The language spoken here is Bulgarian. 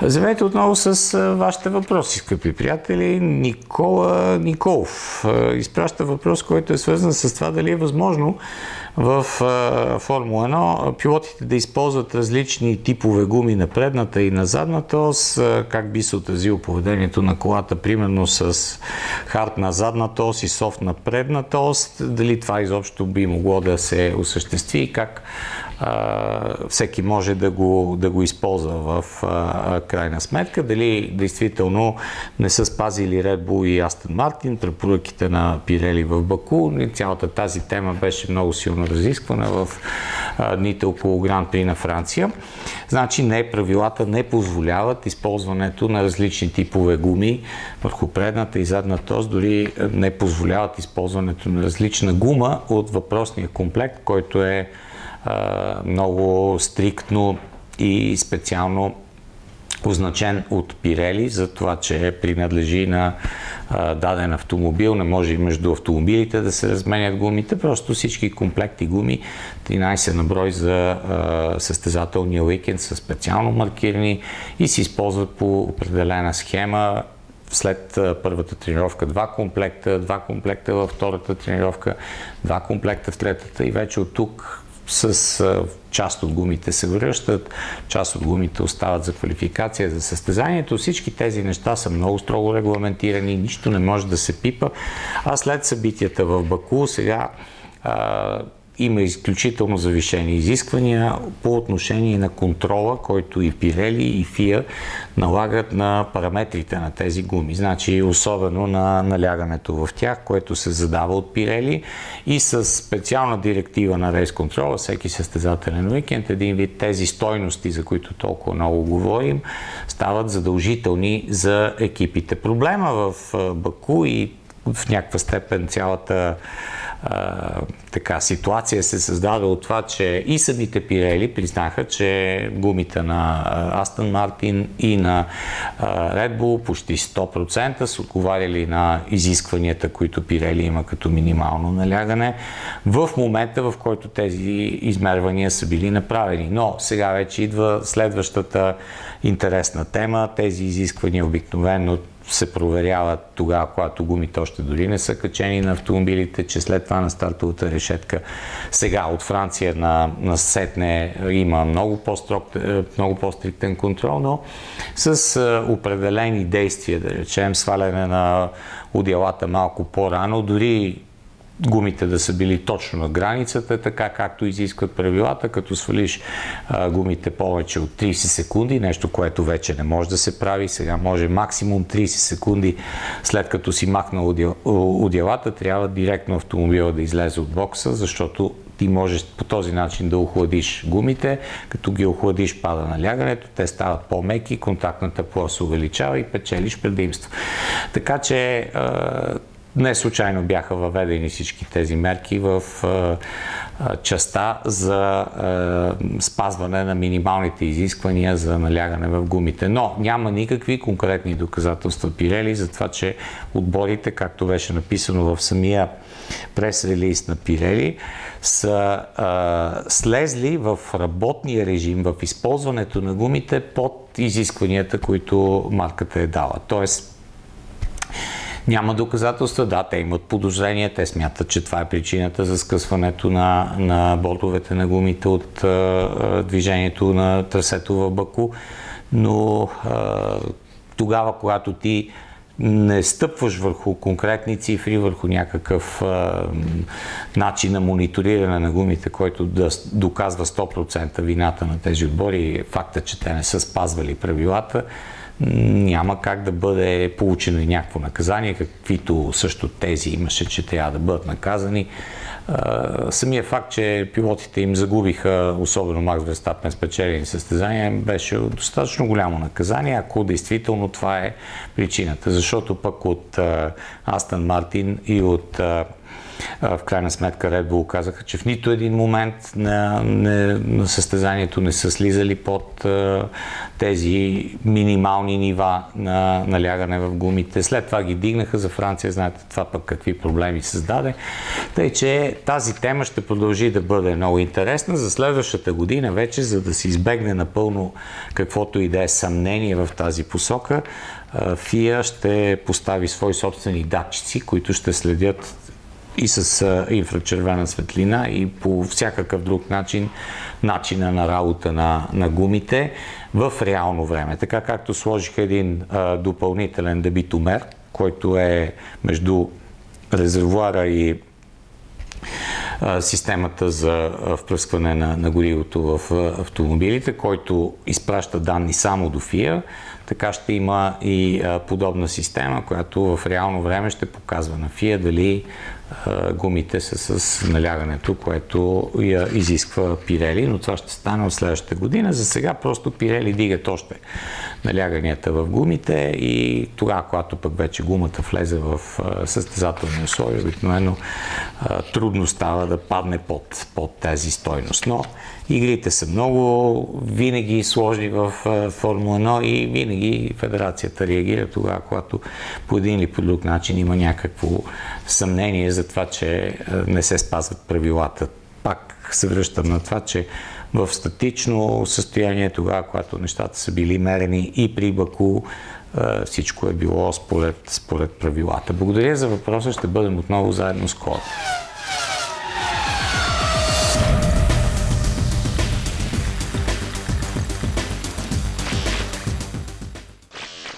Здравейте отново с вашите въпроси, скъпи приятели. Никола Николов изпраща въпрос, който е свързан с това дали е възможно в Формула 1 пилотите да използват различни типове гуми на предната и на задната ос, как би се отразило поведението на колата, примерно с хард на задната ос и софт на предната ос, дали това изобщо би могло да се осъществи и как всеки може да го използва в крайна сметка. Дали действително не са спазили Red Bull и Aston Martin препоръките на Pirelli в Баку. Цялата тази тема беше много силно разисквана в дните около Гран При на Франция. Значи правилата не позволяват използването на различни типове гуми върху предната и задната ос, дори не позволяват използването на различна гума от въпросния комплект, който е много стриктно и специално означен от Pirelli за това, че принадлежи на даден автомобил. Не може и между автомобилите да се разменят гумите, просто всички комплекти гуми, 13 на брой за състезателния уикенд, са специално маркирани и се използват по определена схема. След първата тренировка 2 комплекта във втората тренировка, 2 комплекта в третата и вече от тук с част от гумите се връщат, част от гумите остават за квалификация, за състезанието. Всички тези неща са много строго регламентирани, нищо не може да се пипа. А след събитията в Баку сега има изключително завишени изисквания по отношение на контрола, който и Pirelli и FIA налагат на параметрите на тези гуми. Значи особено на налягането в тях, което се задава от Pirelli и с специална директива на рейс контрола, всеки състезателен уикенд, един вид тези стойности, за които толкова много говорим, стават задължителни за екипите. Проблема в Баку и в някаква степен цялата ситуация се създаде от това, че и самите Pirelli признаха, че гумите на Aston Martin и на Red Bull почти 100% са отговаряли на изискванията, които Pirelli има като минимално налягане в момента, в който тези измервания са били направени. Но сега вече идва следващата интересна тема. Тези изисквания обикновено се проверяват тогава, когато гумите още дори не са качени на автомобилите, че след това на стартовата решетка сега от Франция на сетне има много по-стриктен контрол, но с определени действия, да речем сваляне на одеялата малко по-рано, дори гумите да са били точно на границата, така както изискват правилата, като свалиш гумите повече от 30 секунди, нещо, което вече не може да се прави. Сега може максимум 30 секунди след като си махнал одеялата, трябва директно автомобила да излезе от бокса, защото ти можеш по този начин да охладиш гумите. Като ги охладиш, пада налягането, те стават по-меки, контактната площ се увеличава и печелиш предимство. Така че не случайно бяха въведени всички тези мерки в частта за спазване на минималните изисквания за налягане в гумите. Но няма никакви конкретни доказателства Pirelli за това, че отборите, както беше написано в самия прес-релиз на Pirelli, са слезли в работния режим, в използването на гумите под изискванията, които марката е дала. Тоест, няма доказателства, да, те имат подозрения, те смятат, че това е причината за скъсването на бордовете на гумите от движението на трасето в Баку, но тогава, когато ти не стъпваш върху конкретни цифри, върху някакъв начин на мониториране на гумите, който да доказва 100% вината на тези отбори, факта, че те не са спазвали правилата, няма как да бъде получено и някакво наказание, каквито също тези имаше, че трябва да бъдат наказани. Самия факт, че пилотите им загубиха, особено Макс Верстапен, спечелени състезания, беше достатъчно голямо наказание, ако действително това е причината. Защото пък от Астън Мартин и от в крайна сметка Red Bull казаха, че в нито един момент на състезанието не са слизали под тези минимални нормални нива на налягане в гумите. След това ги дигнаха за Франция, знаете това пък какви проблеми създаде. Тъй, че тази тема ще продължи да бъде много интересна за следващата година вече, за да се избегне напълно каквото и да е съмнение в тази посока. FIA ще постави свои собствени датчици, които ще следят и с инфрачервена светлина и по всякакъв друг начин начина на работа на гумите в реално време. Така както сложиха един допълнителен дебитомер, който е между резервоара и системата за впръскване на горивото в автомобилите, който изпраща данни само до FIA. Така ще има и подобна система, която в реално време ще показва на FIA дали гумите са с налягането, което я изисква Pirelli, но това ще стане от следващата година. За сега просто Pirelli дигат още наляганията в гумите и тогава, когато пък вече гумата влезе в състезателния условия, обикновено трудно става да падне под тази стойност. Но игрите са много, винаги сложни в Формула 1 и винаги федерацията реагира тогава, когато по един или по друг начин има някакво съмнение за това, че не се спазват правилата. Пак се връщам на това, че в статично състояние тогава, когато нещата са били мерени и при Баку, всичко е било според правилата. Благодаря за въпроса, ще бъдем отново заедно скоро.